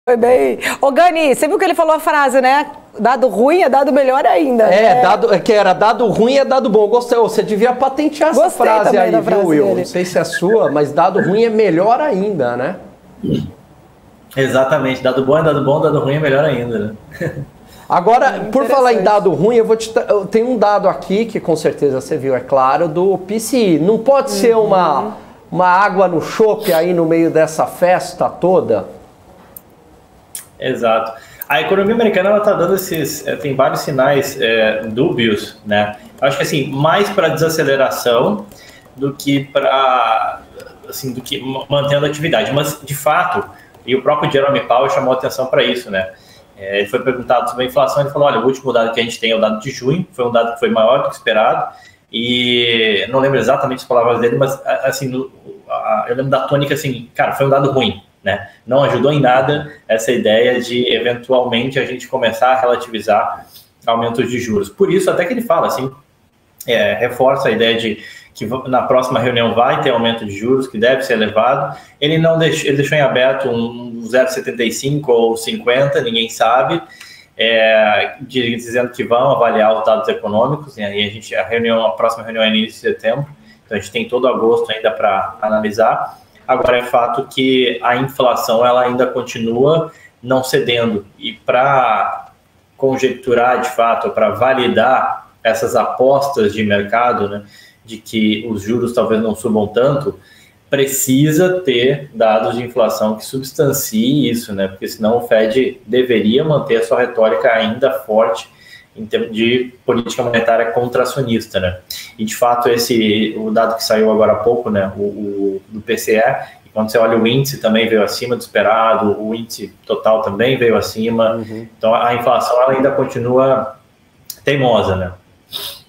Foi bem. Ô, Gani, você viu que ele falou a frase, né? Dado ruim é dado melhor ainda. É, né? Que era dado ruim é dado bom. Gostei. Você devia patentear essa frase aí, viu, Will? Dele. Não sei se é sua, mas dado ruim é melhor ainda, né? Exatamente. Dado bom, dado ruim é melhor ainda, né? Agora, por falar em dado ruim, eu tenho um dado aqui, que com certeza você viu, é claro, do PCI. Não pode ser uma água no chope aí no meio dessa festa toda? Exato. A economia americana está dando tem vários sinais dúbios, né? Eu acho que assim, mais para desaceleração do que mantendo a atividade. Mas, de fato, e o próprio Jerome Powell chamou atenção para isso, né? Ele foi perguntado sobre a inflação, ele falou, olha, o último dado que a gente tem é o dado de junho, foi um dado que foi maior do que esperado, e não lembro exatamente as palavras dele, mas assim, eu lembro da tônica assim, cara, foi um dado ruim, né? Não ajudou em nada essa ideia de, eventualmente, a gente começar a relativizar aumentos de juros. Por isso, até que ele fala, assim, reforça a ideia de que na próxima reunião vai ter aumento de juros, que deve ser elevado. Ele deixou em aberto um 0,75 ou 50, ninguém sabe, dizendo que vão avaliar os dados econômicos, e aí a próxima reunião é no início de setembro, então a gente tem todo agosto ainda para analisar. Agora, é fato que a inflação ela ainda continua não cedendo, e para conjecturar de fato, para validar essas apostas de mercado, né, de que os juros talvez não subam tanto, precisa ter dados de inflação que substanciem isso, né? Porque senão o Fed deveria manter a sua retórica ainda forte em termos de política monetária contracionista, né? E de fato o dado que saiu agora há pouco, né, do PCE, e quando você olha o índice também veio acima do esperado, o índice total também veio acima, então a inflação ela ainda continua teimosa, né?